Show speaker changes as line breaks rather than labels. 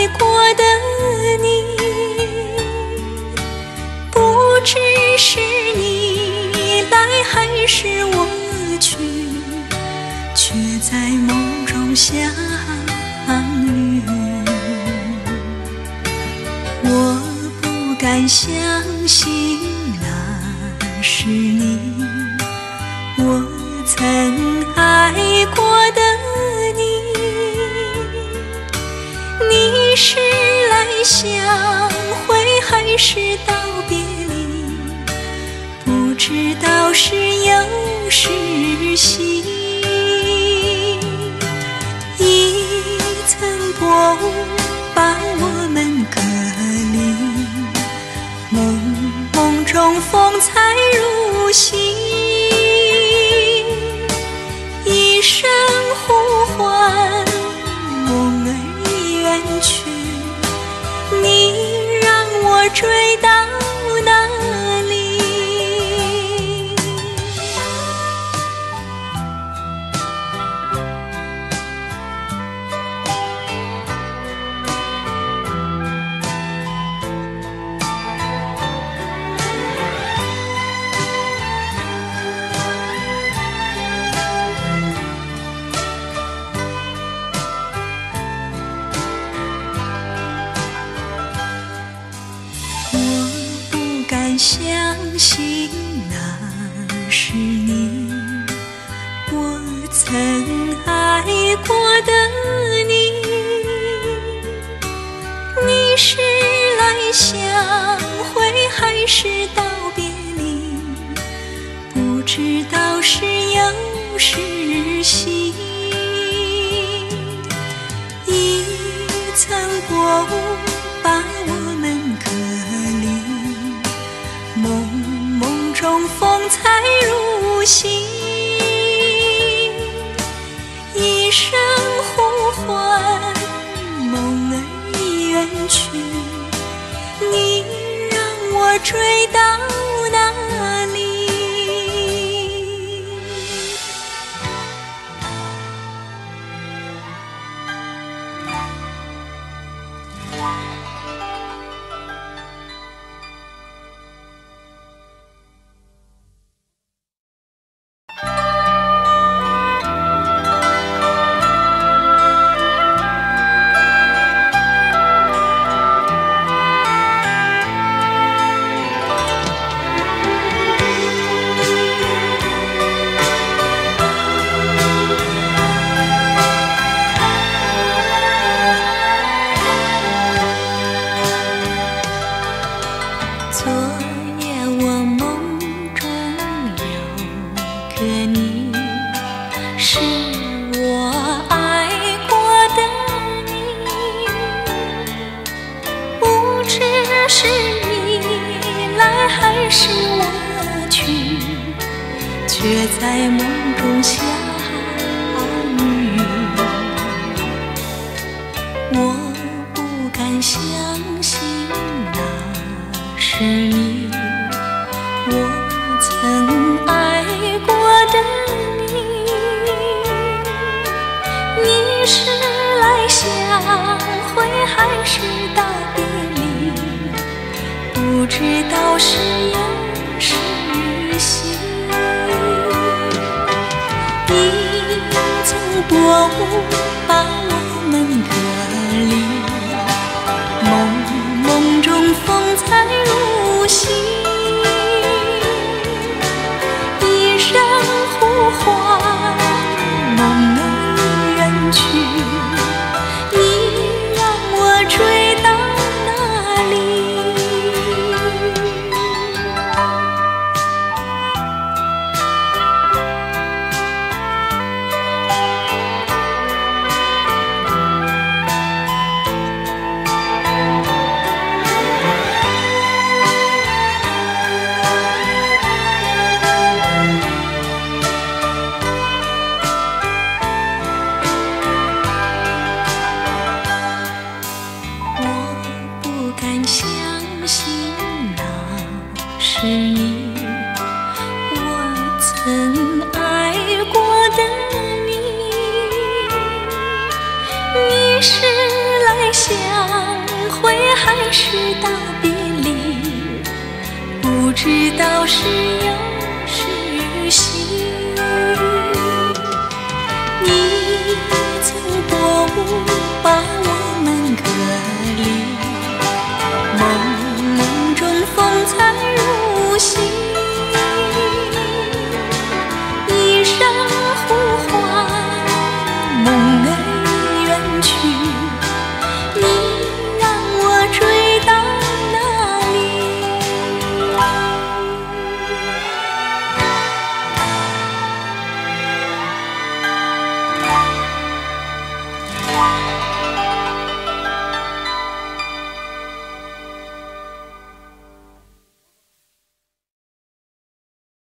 过的你，不知是你来还是我去，却在梦中相遇。我不敢相信那是你，我曾爱过的你，你是来相会还是道别离，不知道是忧是喜。一层薄雾把我们隔离，梦中风采如洗，一声呼唤，梦儿已远去，你让我追到哪里？相信那是你，我曾爱过的你，你是来相会还是道别离，不知道是忧是喜。一层薄雾把我们隔离，梦中风采如洗，一声呼唤，梦儿已远去，你让我追到哪里？是我去，却在梦中相遇。我不敢相信那是你，我曾爱过的你，你是来相会还是道别离？不知道是忧是喜，一层薄雾把我们隔离，梦中风采如洗，一声呼唤，梦儿已远去，你让我追到哪里？ 还是道别离，不知道是忧是喜。你曾过雾，把我们隔离，梦梦中风采如洗，一声呼唤，梦儿远去。